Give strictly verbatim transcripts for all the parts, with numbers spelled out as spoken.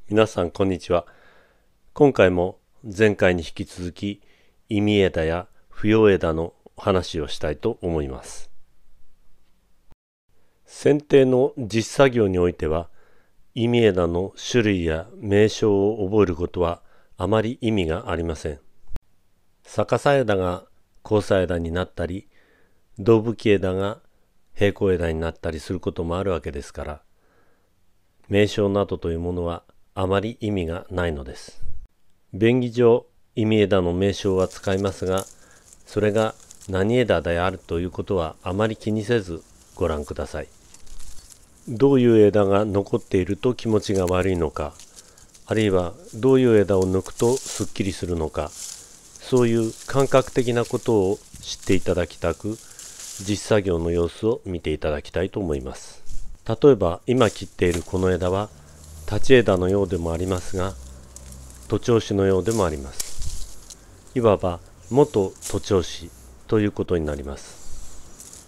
皆さんこんにちは。今回も前回に引き続き意味枝や扶養枝の話をしたいと思います。剪定の実作業においては意味枝の種類や名称を覚えることはあまり意味がありません。逆さ枝が交差枝になったり、胴吹き枝が平行枝になったりすることもあるわけですから、名称などというものはあまり意味がないのです。便宜上意味枝の名称は使いますが、それが何枝であるということはあまり気にせずご覧ください。どういう枝が残っていると気持ちが悪いのか、あるいはどういう枝を抜くとすっきりするのか、そういう感覚的なことを知っていただきたく、実作業の様子を見ていただきたいと思います。例えば今切っているこの枝は立ち枝のようでもありますが、徒長枝のようでもあります。いわば元徒長枝ということになります。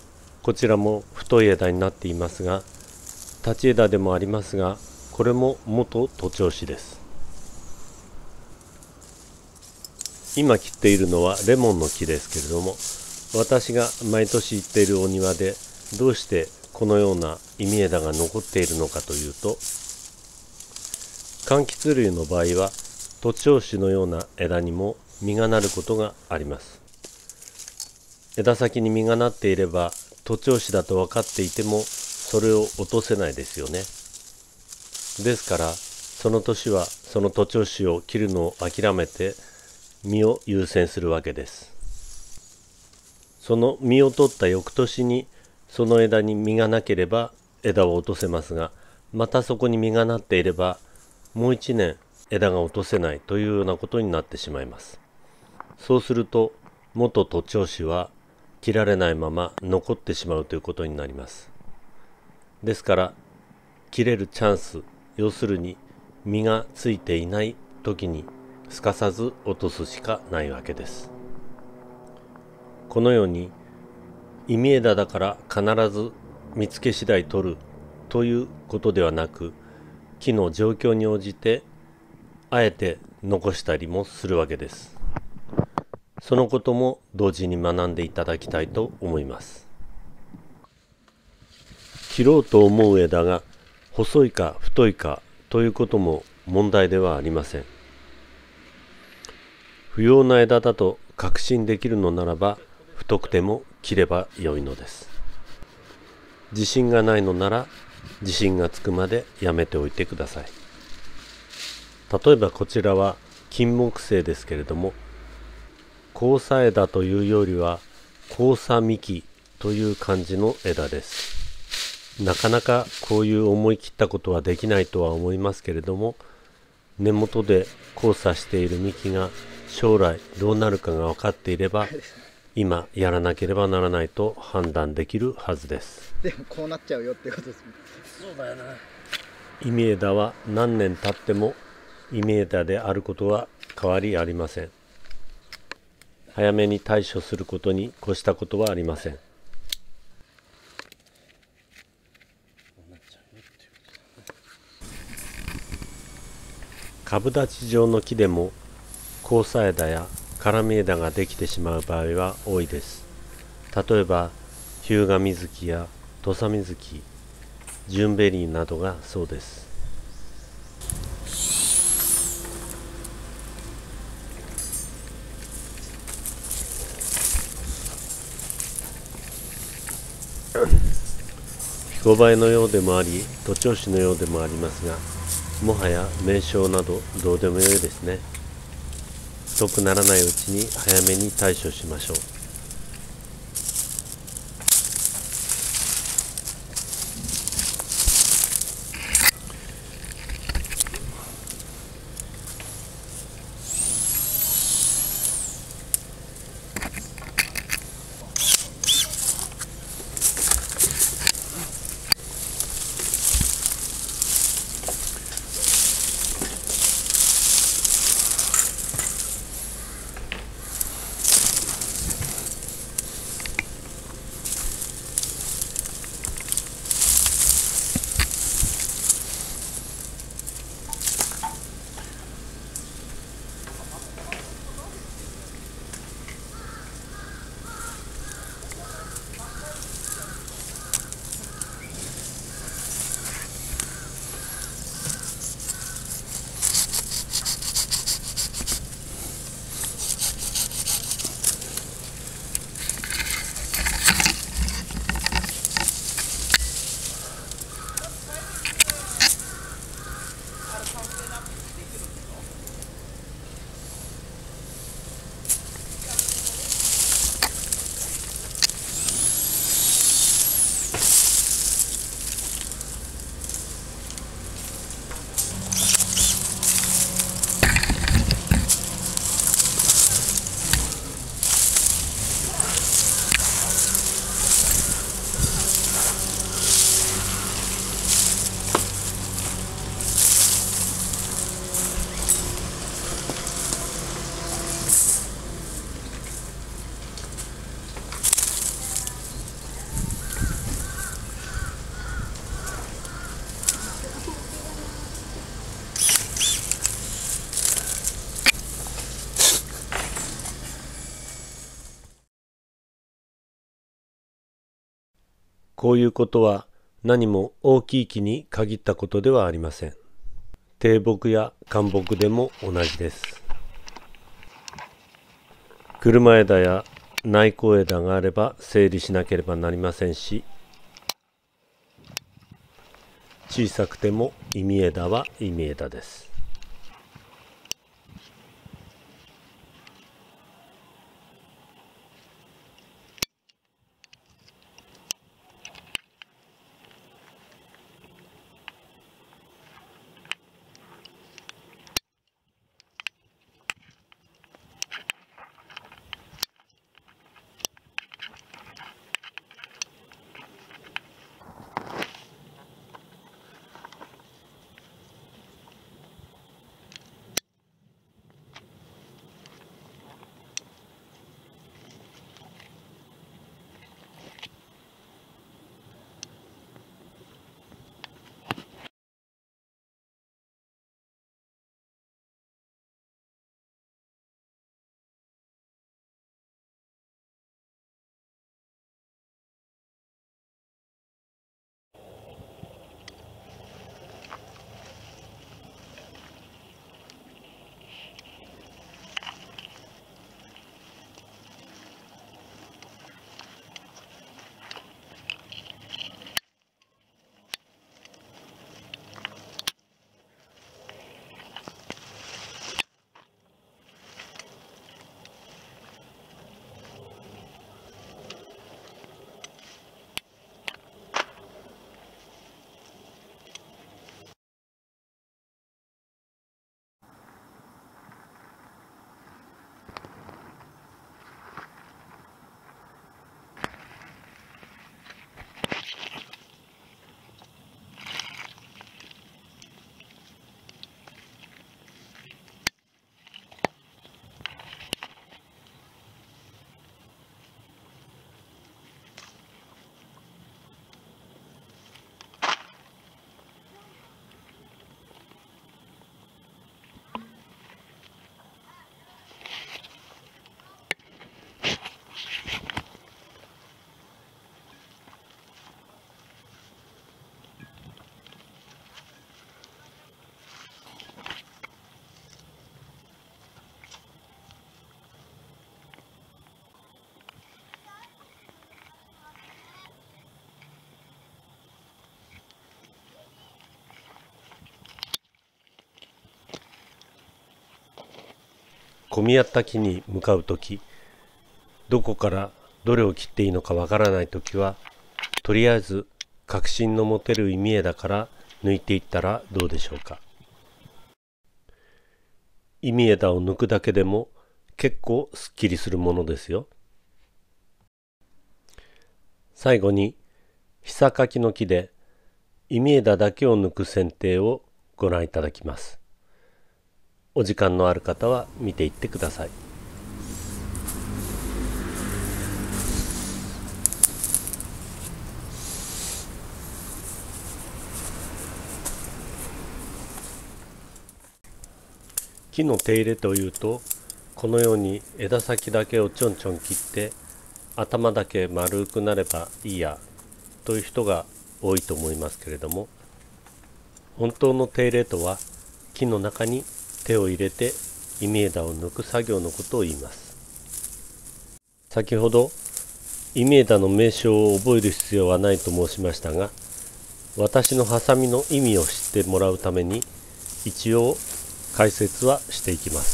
こちらも太い枝になっていますが、立ち枝でもありますが、これも元徒長枝です。今切っているのはレモンの木ですけれども、私が毎年行っているお庭でどうしてこのような意味枝が残っているのかというと、柑橘類の場合は徒長枝のような枝にも実がなることがあります。枝先に実がなっていれば徒長枝だと分かっていてもそれを落とせないですよね。ですからその年はその徒長枝を切るのを諦めて実を優先するわけです。その実を取った翌年にその枝に実がなければ枝を落とせますが、またそこに実がなっていればもう一年枝が落とせないというようなことになってしまいます。そうすると元徒長枝は切られないまま残ってしまうということになります。ですから切れるチャンス、要するに実がついていない時にすかさず落とすしかないわけです。このように意味枝だから必ず見つけ次第取るということではなく、木の状況に応じてあえて残したりもするわけです。そのことも同時に学んでいただきたいと思います。切ろうと思う枝が細いか太いかということも問題ではありません。不要な枝だと確信できるのならば太くても切ればよいのです。自信がないのなら自信がつくまでやめておいてください。例えばこちらは金木犀ですけれども、交差枝というよりは交差幹という感じの枝です。なかなかこういう思い切ったことはできないとは思いますけれども、根元で交差している幹が将来どうなるかが分かっていれば、今やらなければならないと判断できるはずです。 でもこうなっちゃうよってことですね。 そうだよな。 意味枝は何年経っても意味枝であることは変わりありません。早めに対処することに越したことはありません。株立ち状の木でも交差枝や絡み枝ができてしまう場合は多いです。例えば日向水木や土佐水木、ジュンベリーなどがそうです。ひこばえのようでもあり徒長枝のようでもありますが、もはや名称などどうでもよいですね。太くならないうちに早めに対処しましょう。 こういうことは何も大きい木に限ったことではありません。低木や灌木でも同じです。車枝や内向枝があれば整理しなければなりませんし、小さくても意味枝は意味枝です。混み合った木に向かうとき、どこからどれを切っていいのかわからないときは、とりあえず確信の持てる意味枝から抜いていったらどうでしょうか。意味枝を抜くだけでも結構すっきりするものですよ。最後に、久柿の木で意味枝だけを抜く剪定をご覧いただきます。お時間のある方は見ていってください。木の手入れというと、このように枝先だけをちょんちょん切って頭だけ丸くなればいいやという人が多いと思いますけれども、本当の手入れとは木の中に手を入れて意味枝を抜く作業のことを言います。先ほど意味枝の名称を覚える必要はないと申しましたが、私のハサミの意味を知ってもらうために一応解説はしていきます。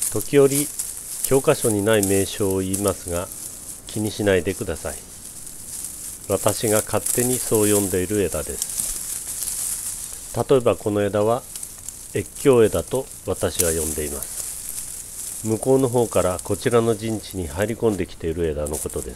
時折教科書にない名称を言いますが、気にしないでください。私が勝手にそう呼んでいる枝です。例えばこの枝は越境枝と私は呼んでいます。向こうの方からこちらの陣地に入り込んできている枝のことです。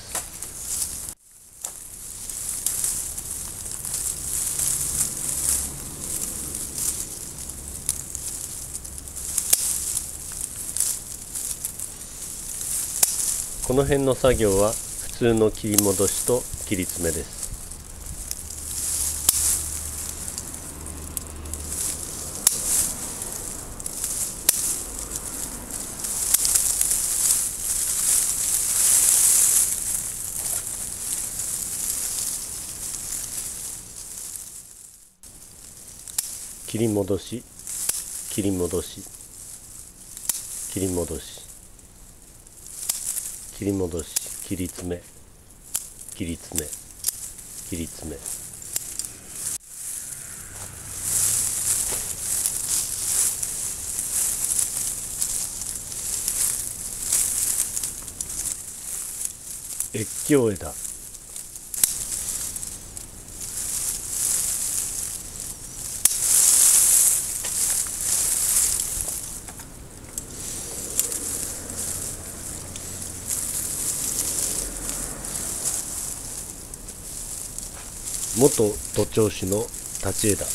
この辺の作業は普通の切り戻しと切り詰めです。 切り戻し切り戻し切り戻し切り戻し切り詰め切り詰め切り詰め越境枝元都庁市の立ち枝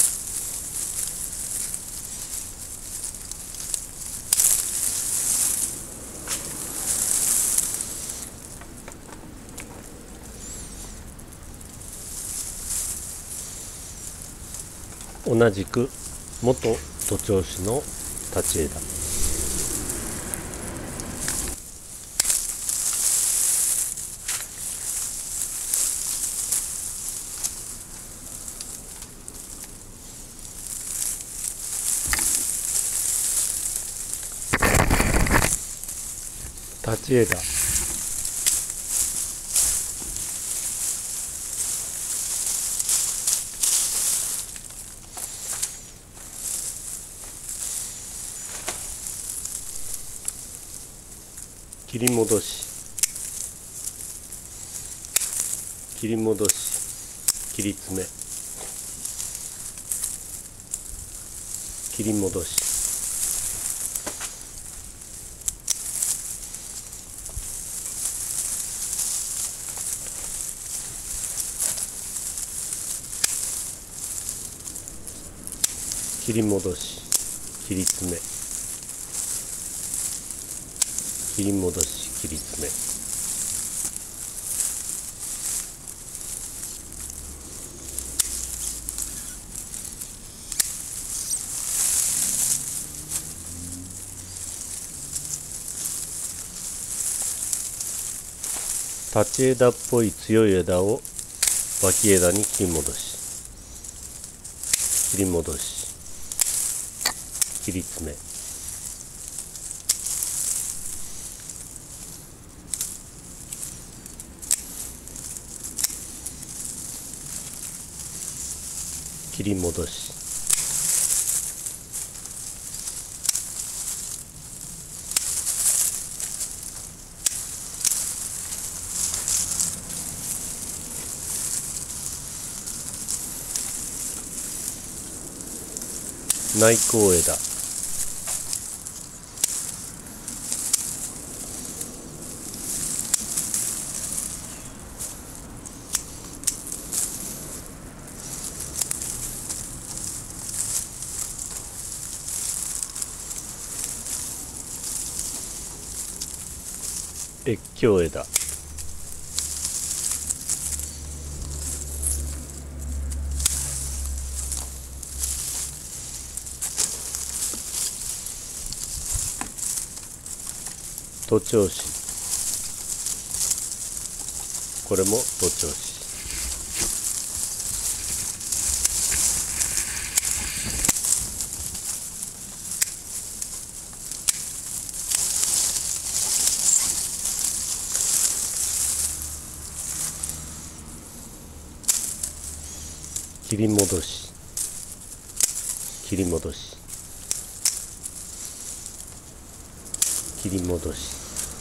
同じく元都庁市の立ち枝立ち枝切り戻し切り戻し切り詰め切り戻し切り戻し切り詰め切り戻し切り詰め立ち枝っぽい強い枝を脇枝に切り戻し切り戻し切り詰め切り戻し内向枝越境枝都庁市これも都庁市切り戻し切り戻し切り戻し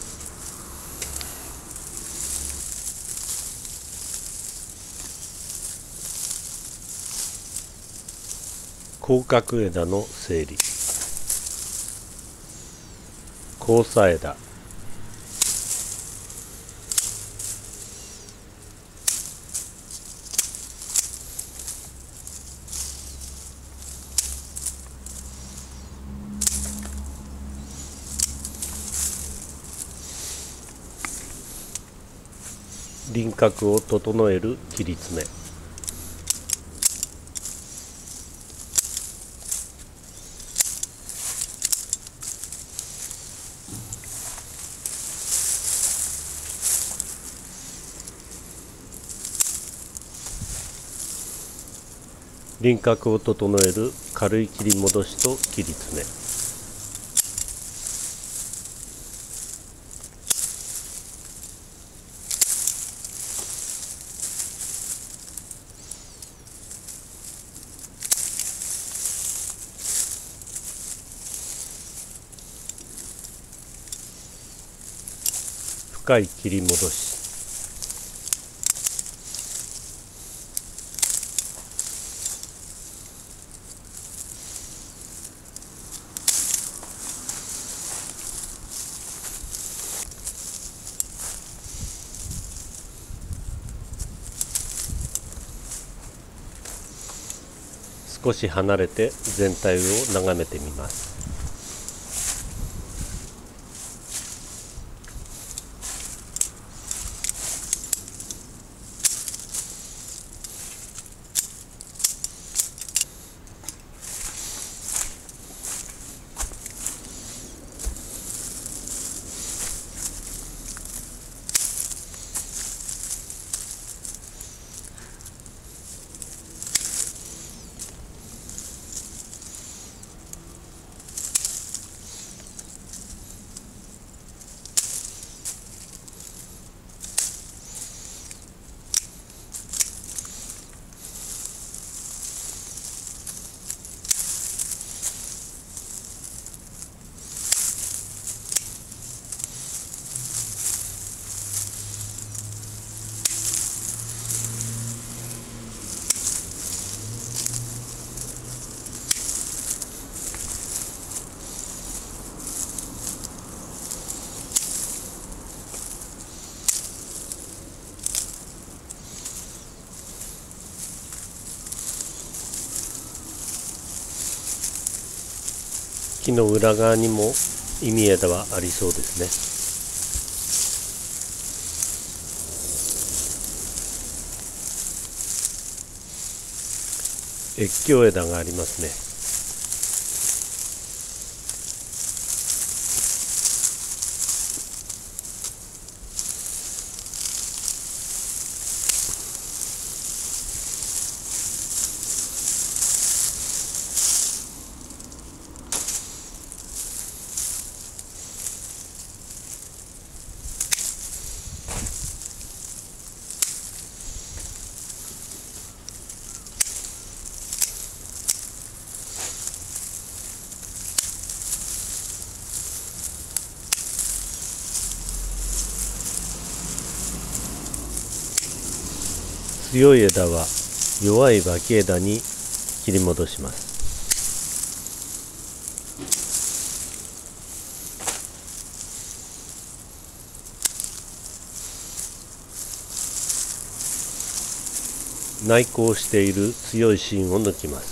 広角枝の整理交差枝輪郭を整える切り詰め輪郭を整える軽い切り戻しと切り詰め。深い切り戻し。少し離れて全体を眺めてみます。木の裏側にも意味枝はありそうですね。越境枝がありますね。強い枝は弱い脇枝に切り戻します。内向している強い芯を抜きます。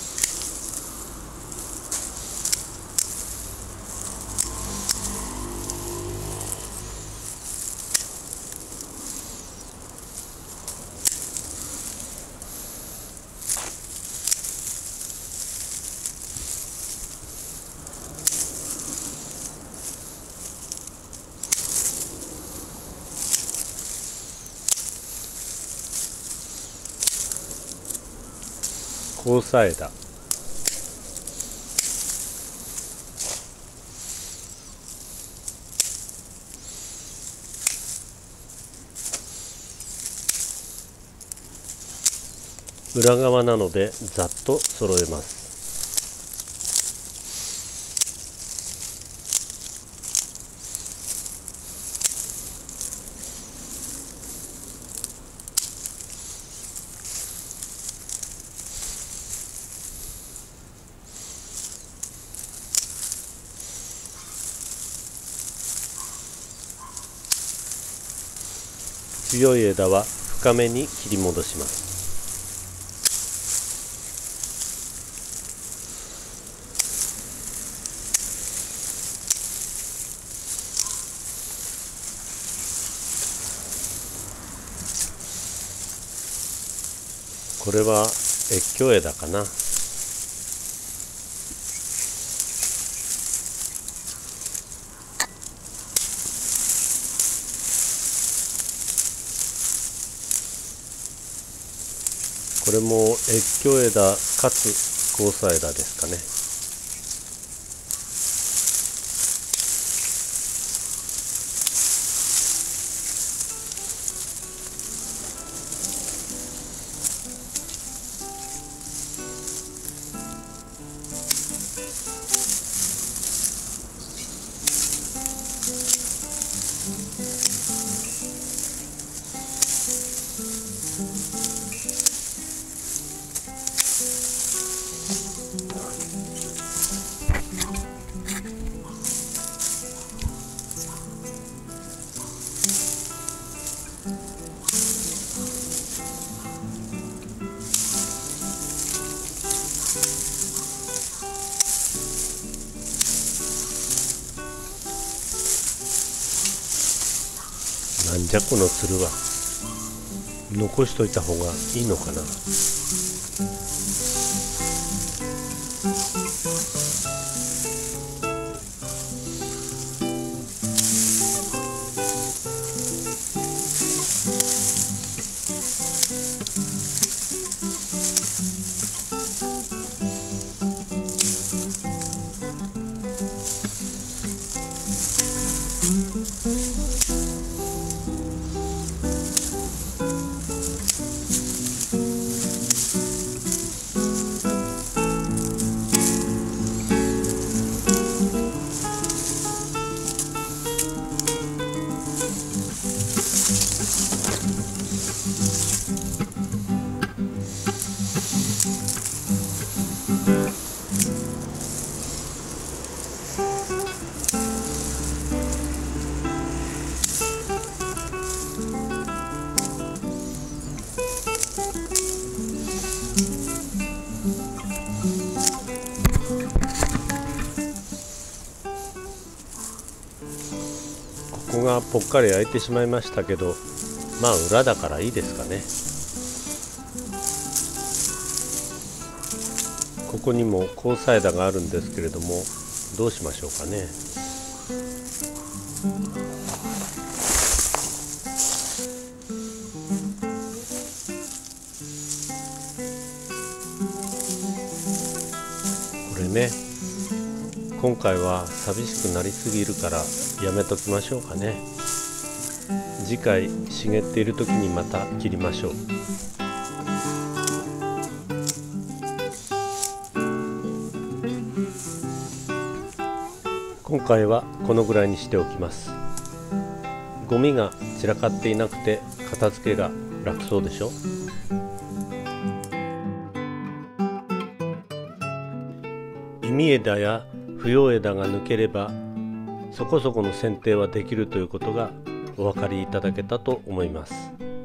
交差枝。裏側なのでざっと揃えます。強い枝は深めに切り戻します。これは越境枝かな。これも越境枝かつ交差枝ですかね。なんじゃこのつるは。残しといた方がいいのかな。ここがぽっかり開いてしまいましたけど、まあ裏だからいいですかね。ここにも交差枝があるんですけれども、どうしましょうかね。これね、今回は寂しくなりすぎるからやめときましょうかね。次回茂っている時にまた切りましょう。今回はこのぐらいにしておきます。ゴミが散らかっていなくて片付けが楽そうでしょ。忌み枝や不要枝が抜ければそこそこの剪定はできるということがお分かりいただけたと思います。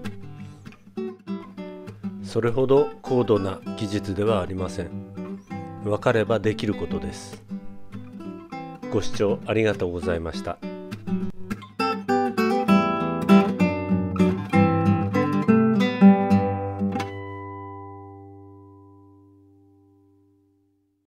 それほど高度な技術ではありません。分かればできることです。ご視聴ありがとうございました。